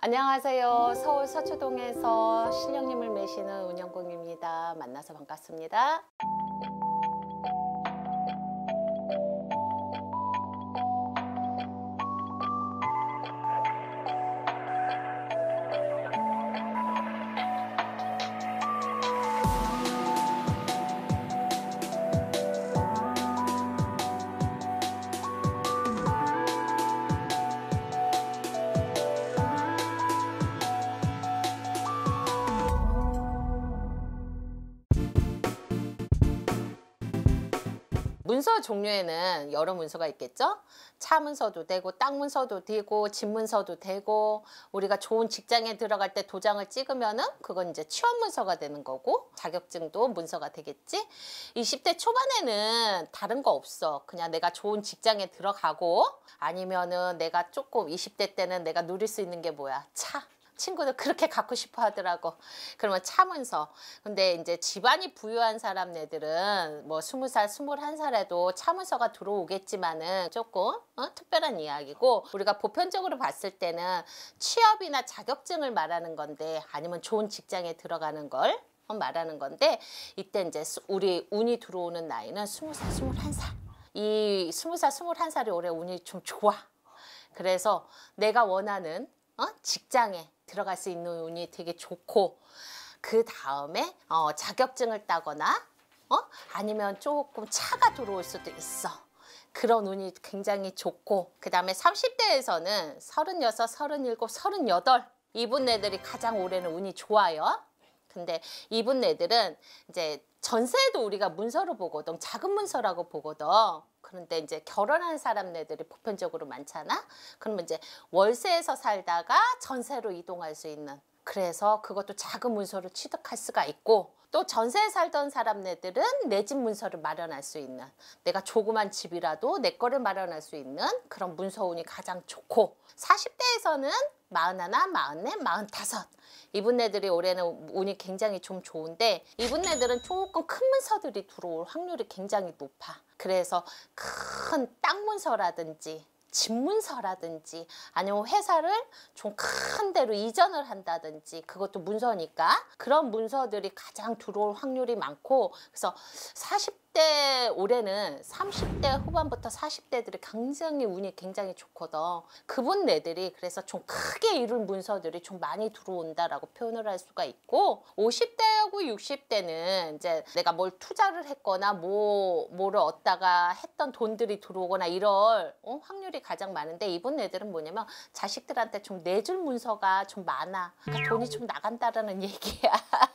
안녕하세요. 서울 서초동에서 신령님을 매시는 운영공입니다. 만나서 반갑습니다. 문서 종류에는 여러 문서가 있겠죠. 차 문서도 되고 땅 문서도 되고 집 문서도 되고, 우리가 좋은 직장에 들어갈 때 도장을 찍으면은 그건 이제 취업 문서가 되는 거고, 자격증도 문서가 되겠지. 20대 초반에는 다른 거 없어. 그냥 내가 좋은 직장에 들어가고, 아니면은 내가 조금 20대 때는 내가 누릴 수 있는 게 뭐야? 차. 친구들 그렇게 갖고 싶어 하더라고. 그러면 차 문서. 근데 이제 집안이 부유한 사람네들은 뭐 20살, 21살에도 차 문서가 들어오겠지만은 조금 특별한 이야기고, 우리가 보편적으로 봤을 때는 취업이나 자격증을 말하는 건데, 아니면 좋은 직장에 들어가는 걸 말하는 건데, 이때 이제 우리 운이 들어오는 나이는 20살, 21살. 이 20살, 21살이 올해 운이 좀 좋아. 그래서 내가 원하는 직장에 들어갈 수 있는 운이 되게 좋고, 그 다음에 자격증을 따거나 아니면 조금 차가 들어올 수도 있어. 그런 운이 굉장히 좋고, 그 다음에 30대에서는 36, 37, 38 이분 애들이 가장 올해는 운이 좋아요. 근데 이분 애들은 이제 전세도 우리가 문서로 보거든. 작은 문서라고 보거든. 그런데 이제 결혼한 사람네들이 보편적으로 많잖아. 그러면 이제 월세에서 살다가 전세로 이동할 수 있는, 그래서 그것도 작은 문서로 취득할 수가 있고, 또 전세에 살던 사람네들은 내 집 문서를 마련할 수 있는, 내가 조그만 집이라도 내 거를 마련할 수 있는 그런 문서운이 가장 좋고, 40대에서는 41, 44, 45 이분네들이 올해는 운이 굉장히 좀 좋은데, 이분네들은 조금 큰 문서들이 들어올 확률이 굉장히 높아. 그래서 큰 땅 문서라든지 집 문서라든지, 아니면 회사를 좀 큰 데로 이전을 한다든지, 그것도 문서니까 그런 문서들이 가장 들어올 확률이 많고, 그래서 40대 올해는 30대 후반부터 40대들이 굉장히 운이 굉장히 좋거든. 그분네들이 그래서 좀 크게 이룰 문서들이 좀 많이 들어온다라고 표현을 할 수가 있고, 50대하고 60대는 이제 내가 뭘 투자를 했거나 뭐를 얻다가 했던 돈들이 들어오거나 이럴 확률이 가장 많은데, 이분 애들은 뭐냐면 자식들한테 좀 내줄 문서가 좀 많아. 그러니까 돈이 좀 나간다라는 얘기야.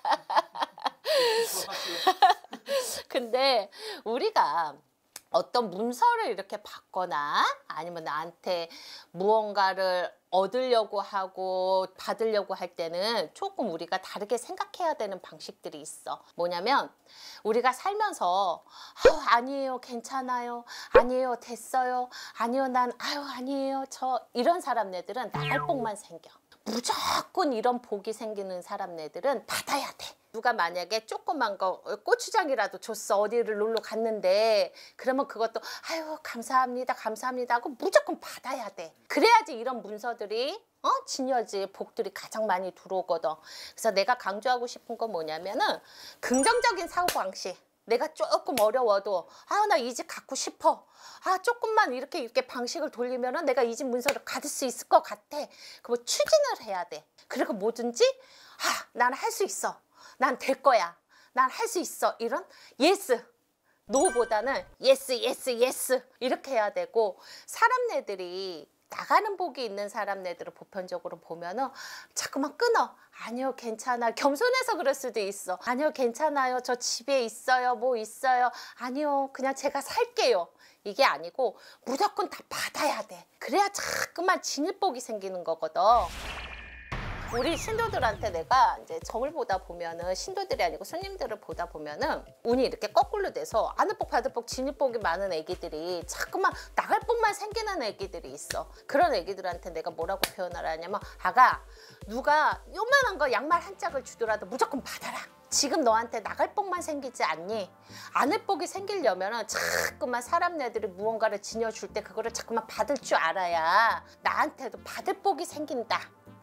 근데 우리가 어떤 문서를 이렇게 받거나 아니면 나한테 무언가를 얻으려고 하고 받으려고 할 때는 조금 우리가 다르게 생각해야 되는 방식들이 있어. 뭐냐면, 우리가 살면서 아니에요, 괜찮아요, 아니에요, 됐어요, 아니요, 난 아니에요, 저 이런 사람네들은 나갈 복만 생겨. 무조건 이런 복이 생기는 사람네들은 받아야 돼. 누가 만약에 조그만 거 고추장이라도 줬어. 어디를 놀러 갔는데, 그러면 그것도 감사합니다, 감사합니다 하고 무조건 받아야 돼. 그래야지 이런 문서들이 진여지 복들이 가장 많이 들어오거든. 그래서 내가 강조하고 싶은 건 뭐냐면은, 긍정적인 사고방식. 내가 조금 어려워도 나 이 집 갖고 싶어. 조금만 이렇게 방식을 돌리면은 내가 이 집 문서를 받을 수 있을 것 같아. 그거 추진을 해야 돼. 그리고 뭐든지 난 할 수 있어. 난 될 거야. 난 할 수 있어. 이런 예스. 노보다는 예스, 예스, 예스 이렇게 해야 되고, 사람네들이 나가는 복이 있는 사람네들을 보편적으로 보면은 자꾸만 끊어. 아니요, 괜찮아. 겸손해서 그럴 수도 있어. 아니요, 괜찮아요. 저 집에 있어요. 뭐 있어요. 아니요, 그냥 제가 살게요. 이게 아니고 무조건 다 받아야 돼. 그래야 자꾸만 진일복이 생기는 거거든. 우리 신도들한테 내가 이제 점을 보다 보면은, 신도들이 아니고 손님들을 보다 보면은 운이 이렇게 거꾸로 돼서 아는 복, 받을 복, 진일 복이 많은 애기들이 자꾸만 나갈 복만 생기는 애기들이 있어. 그런 애기들한테 내가 뭐라고 표현을 하냐면, 누가 요만한 거 양말 한 짝을 주더라도 무조건 받아라. 지금 너한테 나갈 복만 생기지 않니? 아는 복이 생기려면은 자꾸만 사람네들이 무언가를 지녀줄 때 그거를 자꾸만 받을 줄 알아야 나한테도 받을 복이 생긴다.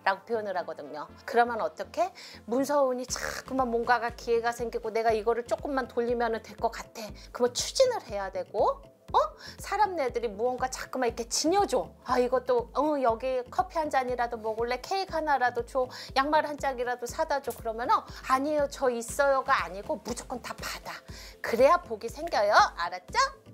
라고 표현을 하거든요. 그러면 어떻게? 문서운이 자꾸만 뭔가가 기회가 생기고 내가 이거를 조금만 돌리면 될 것 같아. 그러면 추진을 해야 되고 사람네들이 무언가 자꾸만 이렇게 지녀줘. 아, 이것도 여기 커피 한 잔이라도 먹을래? 케이크 하나라도 줘. 양말 한 짝이라도 사다 줘. 그러면은 아니에요, 저 있어요가 아니고 무조건 다 받아. 그래야 복이 생겨요. 알았죠?